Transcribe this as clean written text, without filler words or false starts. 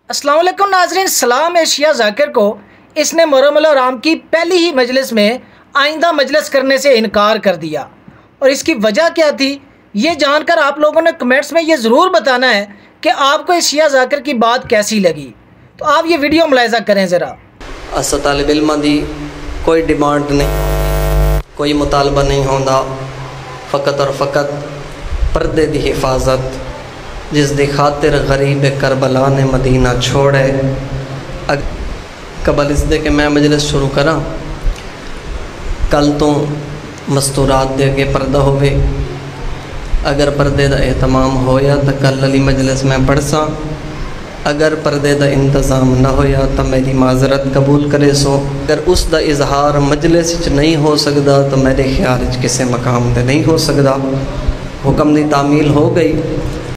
अस्सलाम वालेकुम नाज़रीन। सलाम एशिया जाकिर को इसने मुहर्रम आराम की पहली ही मजलिस में आइंदा मजलिस करने से इनकार कर दिया और इसकी वजह क्या थी ये जानकर आप लोगों ने कमेंट्स में ये ज़रूर बताना है कि आपको एशिया जाकिर की बात कैसी लगी। तो आप ये वीडियो मुलाहिज़ा करें ज़रा। अस तालिब इल्मां दी कोई डिमांड नहीं, कोई मुतालबा नहीं होंदा, फ़कत और फ़कत पर्दे दी हिफाजत जिस दी खातिर गरीब करबला ने मदीना छोड़े। कबल इस दे के मैं मजलिस शुरू करा, कल तो मस्तूरात दे अगे पर्दा होवे, अगर पर्दे का एहतमाम होया तो कल वाली मजलिस में पढ़सा, अगर पर्दे का इंतज़ाम न होया तो मेरी माजरत कबूल करे सो। अगर उसका इजहार मजलिस नहीं हो सकता तो मेरे ख्याल किसी मकाम पर नहीं हो सकता। हुक्म की तामील हो गई।